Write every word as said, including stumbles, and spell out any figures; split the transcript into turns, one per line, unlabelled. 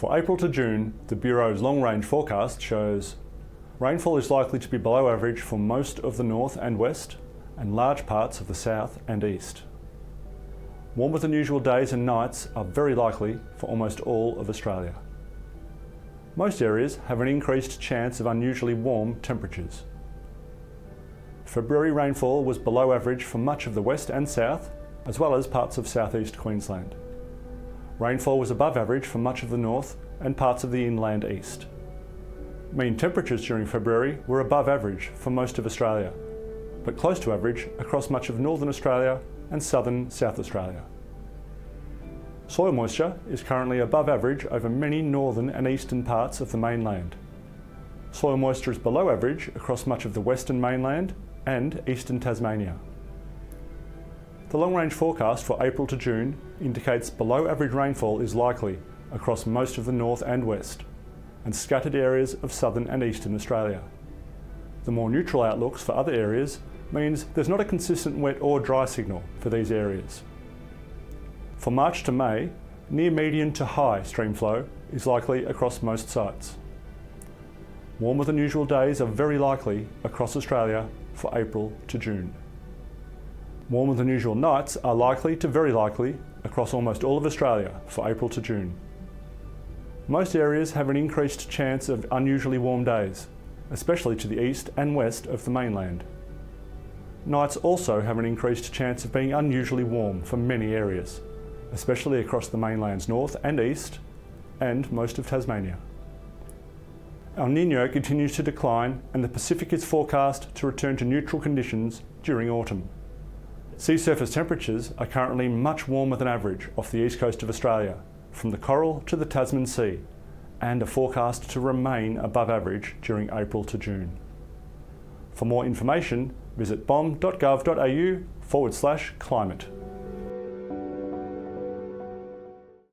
For April to June, the Bureau's long-range forecast shows rainfall is likely to be below average for most of the north and west and large parts of the south and east. Warmer than usual days and nights are very likely for almost all of Australia. Most areas have an increased chance of unusually warm temperatures. February rainfall was below average for much of the west and south, as well as parts of southeast Queensland. Rainfall was above average for much of the north and parts of the inland east. Mean temperatures during February were above average for most of Australia, but close to average across much of northern Australia and southern South Australia. Soil moisture is currently above average over many northern and eastern parts of the mainland. Soil moisture is below average across much of the western mainland and eastern Tasmania. The long-range forecast for April to June indicates below average rainfall is likely across most of the north and west, and scattered areas of southern and eastern Australia. The more neutral outlooks for other areas means there's not a consistent wet or dry signal for these areas. For March to May, near median to high streamflow is likely across most sites. Warmer than usual days are very likely across Australia for April to June. Warmer than usual nights are likely to very likely across almost all of Australia for April to June. Most areas have an increased chance of unusually warm days, especially to the east and west of the mainland. Nights also have an increased chance of being unusually warm for many areas, especially across the mainland's north and east and most of Tasmania. El Niño continues to decline and the Pacific is forecast to return to neutral conditions during autumn. Sea surface temperatures are currently much warmer than average off the east coast of Australia, from the Coral to the Tasman Sea, and are forecast to remain above average during April to June. For more information, visit b o m dot gov dot a u forward slash climate.